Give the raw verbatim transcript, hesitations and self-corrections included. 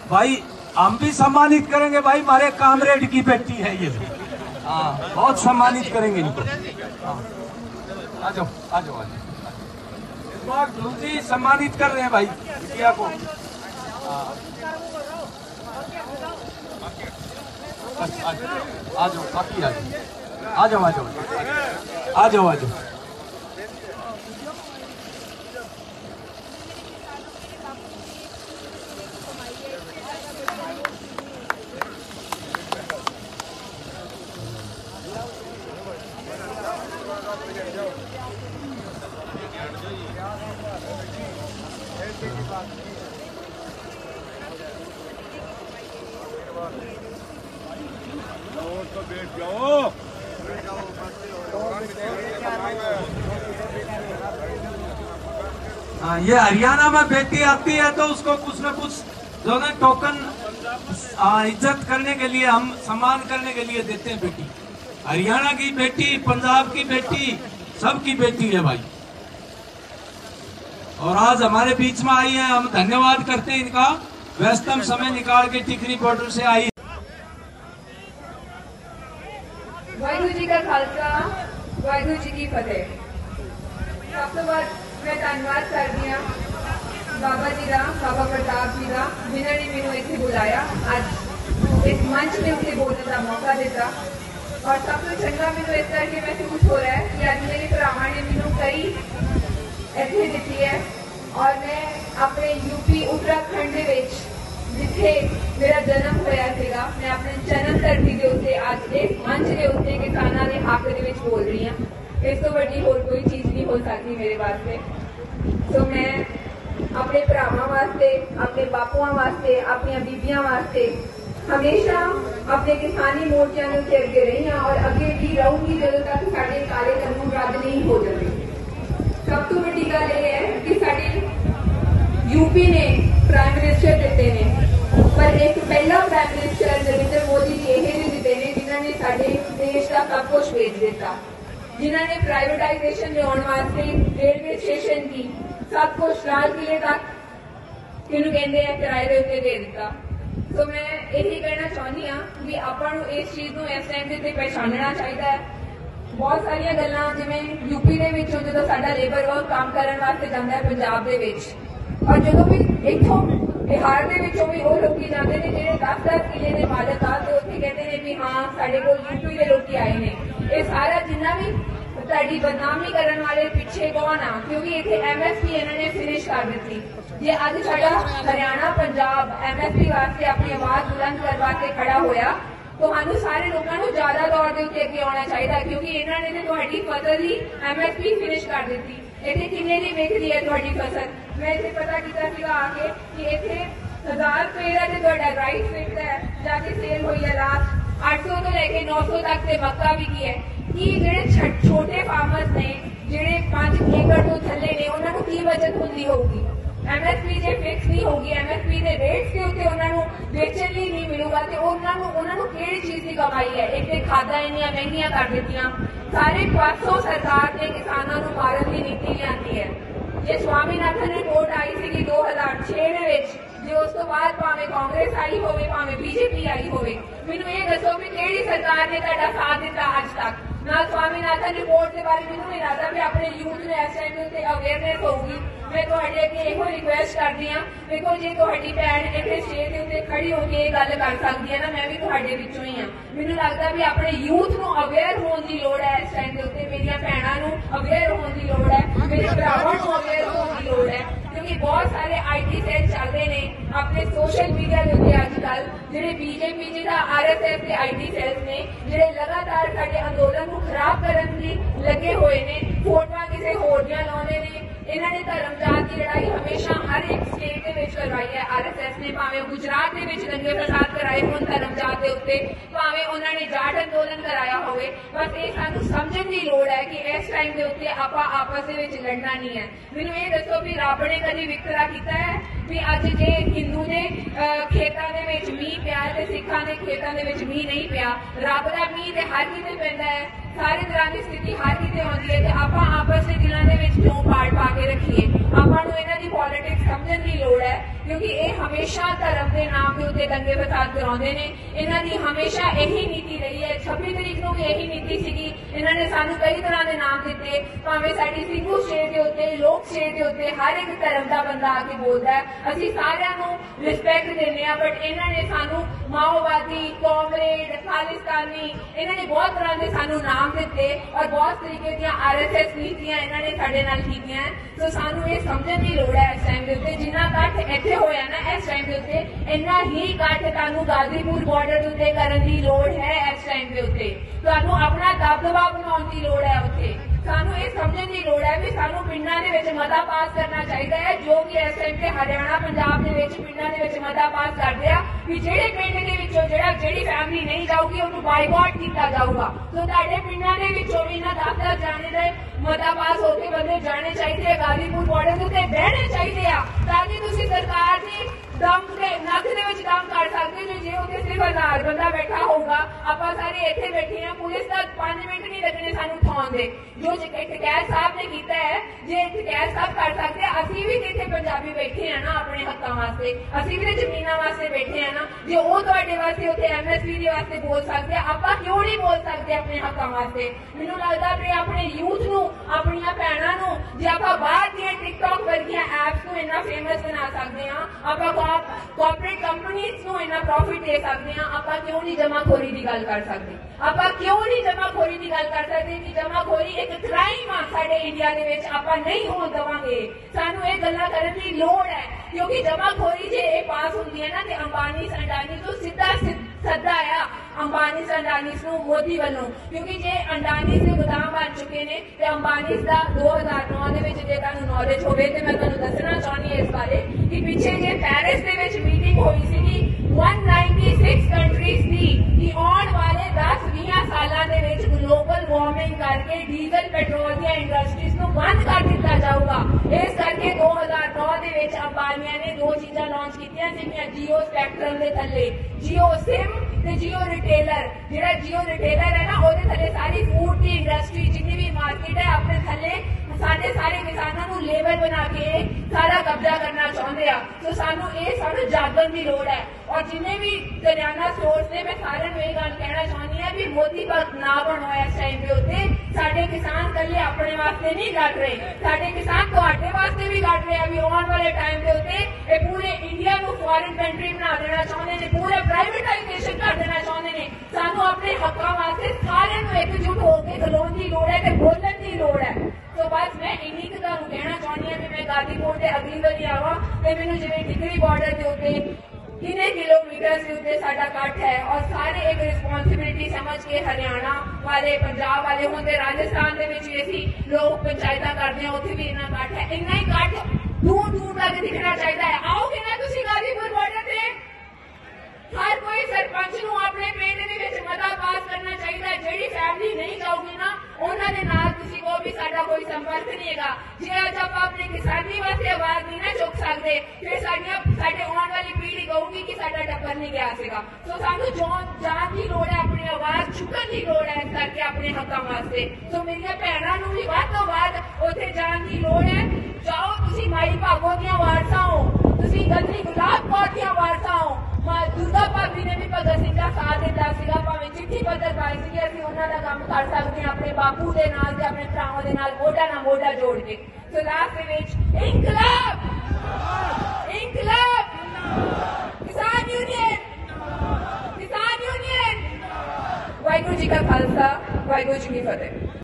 भाई हम भी सम्मानित करेंगे भाई, हमारे कामरेड की बेटी है ये, हाँ बहुत सम्मानित करेंगे इनको। आ जाओ आ जाओ इस बार जी सम्मानित कर रहे हैं भाई बिटिया को। आ जाओ बाकी आ जाओ आ जाओ आ जाओ आ जाओ आ जाओ। तो बैठ जाओ। हाँ ये हरियाणा में बेटी आती है तो उसको कुछ न कुछ जो है टोकन इज्जत करने के लिए, हम सम्मान करने के लिए देते हैं बेटी। हरियाणा की बेटी, पंजाब की बेटी, सबकी बेटी है भाई। और आज हमारे बीच में आई है, हम धन्यवाद करते हैं इनका, व्यस्तम समय निकाल के टिकरी बॉर्डर से आई। वाहिगुरु जी का खालसा, वाहिगुरु जी की फतेह। सब तो बाद मैं धन्यवाद करती हूँ बाबा जी का, बाबा प्रताप जी का, जिन्होंने मैनू इत्थे बुलाया, आज इस मंच में उसे बोलने का मौका दिता। और सब तो चंगा मैनू इस करके महसूस हो रहा है कि आज मेरे भरावां ने मैनू कई इत्थे दिती है। और मैं अपने यूपी उत्तराखंड दे विच जिथे मेरा जन्म होया सीगा, मैं अपने जन्म धरती के उत्ते आज इस मंच के उत्ते किसानां दे हक दे विच बोल रही हूँ। इस तो वड्डी होर कोई चीज नहीं हो सकती मेरे वास्ते। तो मैं अपने भरावां वास्ते, अपने बापुआं वास्ते, अपनी बीबियां वास्ते हमेशा अपने किसानी मोर्चों के उत्ते अगे रही हाँ और अगे भी रहूंगी जदों तक साडे काले कानून रद्द नहीं हो जाते। सब तो वड्डी गल यह है कि साडी यूपी ने प्राइम मिनिस्टर दिते ने, पर एक पहला प्राइम मिनिस्टर नरेंद्र मोदी जी यह दिते ने जिन्होंने साडे देश का सब कुछ बेच दिता, जिन्होंने प्राइवेटाइजेशन लियाउण वास्ते रेलवे स्टेशन की सब कुछ लाल किले तक किनू कहते हैं किराए के उत्ते दे दिता। तो मैं यही कहना चाहती हाँ कि आपां नूं इस चीज को इस टाइम से पहचानना चाहिए है। बहुत सारिया गल्लां जिवें यूपी दे विचों जदों साडा लेबर वर्क काम करन वास्ते जांदा है पंजाब दे विच, और जदों भी इत्थों बिहार दे विचों भी वो लोग जाते हैं जिहड़े दस दस किले के मालक आ ते उत्थे कहते हैं भी हाँ साडे कोल यूपी के लोग आए ने। ये सारा जिन्ना भी तुहाडी बदनामी करन वाले पिछे कौन आ, क्योंकि इत्थे एम एस पी इन्होंने फिनिश कर दी। जे अज साडा Haryana Punjab M S P वास्ते अपनी आवाज बुलंद करने वास्ते खड़ा होया तो सानू सारे लोगों को ज्यादा तौर के उत्ते अगे आना चाहिए, क्योंकि इन्होंने तो तुहाडी फसल ही एम एस पी फिनिश कर दी। इत्थे किन्ने दी विकदी है तुहाडी फसल? मैं इत्थे पता किया सीगा आके कि इत्थे हजार रुपए का जो तुहाडा राइस विकदा है जाके सेल हुई है लास्ट आठ सौ तो लेके नौ सौ तक से मक्का भी की है। कि जिहड़े छोटे फार्मर्स ने जिहड़े पांच एकड़ तो थले ने उन्होंने की बचत होंदी होगी? एम एस पी जे फिक्स नहीं होगी, एम एस पी के रेट्स के उत्ते उन्होंने बेचन लिए नहीं मिलूगा तो उन्होंने किहड़ी चीज की कमाई है? एक तो खादा इन्नियां महंगियां कर दित्तियां, सारे पासों सरकार ने किसानों को मारन की नीति लियांदी है। जे स्वामीनाथन रिपोर्ट आई सी दो हजार छे जे उस तो बाद भावें कांग्रेस आई होवे भावें बीजेपी आई होवे, मैनूं ये दसो भी किहड़ी सरकार ने तुहाडा साथ दिता अज तक? ना स्वामीनाथन रिपोर्ट के बारे मैनूं नहीं लगता भी अपने यूथ ने इस टाइम उत्ते अवेयरनेस होगी। मैं तुहाडे अगे इहो रिक्वेस्ट करदी हां, देखो जे तुहाडी भैन इत्थे स्टेज दे उत्ते खड़ी होके ये गल कर सकदी है ना, मैं भी तुहाडे विचों ही हां। मैनूं लगदा भी अपने यूथ नूं अवेयर होण दी लोड़ है इस टाइम दे उत्ते, मेरियां भैणां नूं अवेयर होण दी लोड़ है, मेरे भरावां नूं अवेयर होण दी लोड़ है, क्योंकि बहुत सारे आई टी सेल चलते हैं अपने सोशल मीडिया के उत्ते अजकल जिहड़े बीजेपी जी का आर एस एस के आई टी सेल्स ने जिहड़े लगातार साडे अंदोलन को खराब करन लई लगे हुए ने, फोटोआं किसी होर दियां लाउंदे ने। इन्होंने धर्म जात की लड़ाई हमेशा हर एक स्टेट के विच करवाई है। आर एस एस ने भावें गुजरात के विच दंगे फसाद कराए होण धर्म जात के उत्ते, भावें उन्होंने जाट अंदोलन कराया होवे, बस ये सानू समझण दी लोड़ है कि इस टाइम के उत्ते आपां आपस दे विच लड़ना नहीं है। मैनूं ये दसो भी रब ने कदी वितकरा कीता है भी अज जे हिंदू ने खेतां दे विच मींह पिया ते सिखां दे खेतां दे विच मींह नहीं पिया? रब दा मींह ते हर किते पैंदा है, सारे तरह की स्थिति हर किते आउंदी है, ते आपां आपस दे दिलां दे विच क्यों पाड़ पा के रखीए। आपां नूं इन्हां दी पॉलिटिक्स समझण दी लोड़ है, क्योंकि ये हमेशा धर्म के नाम के उत्ते दंगे फसाद कराउंदे ने। इन्हां दी हमेशा यही नीति रही है। छब्बी तरीक नूं भी यही नीति सीगी। इन्हां ने सानू कई तरह के नाम दिते, भावें साडी सिंधु स्टेट के उत्ते, लोक स्टेट के उत्ते हर एक धर्म का बंदा आके बोलदा है। असीं सारिआं नूं रिस्पैक्ट दिंदे आ, बट इन्हां ने सानू माओवादी, कॉमरेड, खालिस्तानी, इन्हां ने बहुत तरह के सानू नाम दिते और बहुत तरीके दी आर एस एस नीतियां इन्हां ने साडे नाल कीतियां। तो सानू ये समझण दी लोड़ है इस टाइम दे उत्ते, जिन्ना इकट्ठ इत्थे होया ना इस टाइम दे उत्ते, इन्ना ही इकट्ठ तुहानू गाजीपुर बॉर्डर दे उत्ते करन दी लोड़ है। इस टाइम दे उत्ते तुहानू अपना दबदबा बनाउण दी लोड़ है। उत्थे सानू ये समझण दी लोड़ है भी सानू पिंडां दे विच मता पास करना चाहिदा है, जो कि इस टाइम ते हरियाणा पंजाब दे विच पिंडां दे विच मता पास करदे आ भी जेड़े पिंड दे विचों जेड़ा जेड़ी फैमिली नहीं जाऊगी उन्हें बाइकआउट किया जाऊगा। तो तुहाडे पिंडां दे विचों भी ना दस दस जाने दे मता पास होके बंदे जाने चाहिए, गाजीपुर बॉर्डर के उत्ते बहने चाहिए आ, ताकि तुसीं सरकार दी दम के नक दे विच दम कर सकते हो। जे उत्ते सिर्फ हजार बंदा बैठा होगा, आपां सारे इत्थे बैठे हैं, पुलिस का पांच मिनट नहीं लगने सानू उठाउण दे। जो टकैत साहब ने कीता है, जे टकैत साहब कर सकते हैं, असीं भी इत्थे पंजाबी बैठे हैं ना अपने हक्कां वास्ते, असीं भी जमीनां वास्ते बैठे हैं ना। जे वो तुहाडे वास्ते उत्थे एम एस पी दे वास्ते बोल सकते, आपां क्यों नहीं बोल सकते अपने हक्कां वास्ते? मैनूं लगदा भी अपने यूथ नूं, अपणियां भैणां नूं जे आपां बाहर दी टिकटॉक वर्गियां ऐप्स नूं इन्ना फेमस बना सकदे हां, आपां कॉर्पोरेट कंपनीज नूं इन्ना प्रॉफिट दे सकदे हां, आपां क्यों नहीं जमाखोरी दी गल कर सकदे? आपां क्यों नहीं जमाखोरी दी गल कर सकदे कि जमाखोरी एक क्राइम आ साडे इंडिया दे विच, आपां नहीं होण देवांगे। सानू ये गल्लां करन दी लोड़ है, क्योंकि जमाखोरी जे ये पास हुंदी है ना ते अंबानी अंडानी तो सीधा सदा आया अंबानी अंडानी नूं मोदी वालों, क्योंकि जे अंडानी से गोदाम बन चुके ने ते अंबानी का दो हजार नौ दे विच जे तुहानू नॉलेज होवे ते मैं तुहानू दसना चाहनी है इस बारे कि पीछे जे पेरिस दे विच मीटिंग हुई सीगी एक सौ छियानवे कंट्रीज दी कि आने वाले दस बीस सालां दे विच ग्लोबल वार्मिंग करके डीजल पेट्रोल दी इंडस्ट्रीज नूं बंद कर दिता जाऊगा। इस करके दो हजार नौ दे विच अंबानिया ने दो चीज़ां लॉन्च कीतियां सीगियां जियो स्पैक्ट्रम दे थल्ले, जियो सिम ते जियो रिटेलर। जेड़ा जियो रिटेलर है ना ओदे थल्ले सारी फूड दी इंडस्ट्री जितनी भी मार्केट है अपने थल्ले साडे सारे किसानों को लेबर बना के सारा कब्जा करना चाहते हैं। तो सानू ये सानू जागण की लोड़ है। और जिन्हें भी करियाना स्टोर्स ने मैं सारे ये गल कहना चाहती हूँ भी मोदी भगत ना बनो इस टाइम के उत्ते। साडे किसान कल्ले अपने वास्ते नहीं लड़ रहे, साडे किसान तुहाडे वास्ते भी लड़ रहे हैं। भी आने वाले टाइम के उत्ते ये पूरे इंडिया को फॉरेन कंट्री बना देना चाहते हैं, पूरा प्राइवेटाइजेशन कर देना चाहते हैं। सानू अपने हकों वास्ते सारे एकजुट होकर खलोण की लोड़ है ते बोलण की लोड़ है। तो बस मैं इन्हीं को तुहानू कहना चाहती हूँ कि मैं गाजीपुर से अगली बारी आवा तो मैनू जिवें टिकरी बॉर्डर के उत्ते किन्ने किलोमीटर के उत्ते साडा कट है और सारे एक रिस्पॉन्सिबिलिटी समझ के हरियाणा वाले पंजाब वाले होंगे राजस्थान के भी असी लोग पंचायत करते हैं उत्थे भी इन्ना कट है। इन्ना ही कट दूर दूर तक दिखना चाहिए है। आओगे ना तुसीं गाजीपुर बॉर्डर से हर कोई सरपंच नूं अपने पिंड दे विच मता पास करना चाहिए। जिहड़ी फैमिली नहीं जाऊगी ना उन्हां दे नाल तुसीं को भी साडा कोई संपर्क नहीं हैगा। जे अज आपां अपनी किसानी वास्ते आवाज नहीं ना चुक सकते फिर साडियां साडे आउण वाली पीढ़ी कहूगी कि साडा टब्बर नहीं गया सीगा। तो सानू जान की लोड़ है, अपनी आवाज चुकण की लोड़ है इस करके अपने हकों वास्ते। तो मेरियां भैणां नूं भी वध तों वध उत्थे जाण की लोड़ है। जाओ तुसीं माई भागो दीयां वारसां हो, तुसीं गद्दी गुलाब कौर दीयां वारसां हो। दुर्गा भाभी ने भी भगत सिंह का साथ दिता सीगा, भावें चिट्ठी पत्र पाई सी असीं उन्हां दा काम कर सकते हैं अपने बापू दे नाल ते अपने भरावां दे नाल मोढा नाल मोढा जोड़ के। तो लास्ट दे विच इनकलाब इनकलाब किसान यूनियन किसान यूनियन। वाहिगुरू जी का खालसा वाहिगुरू जी की फतेह।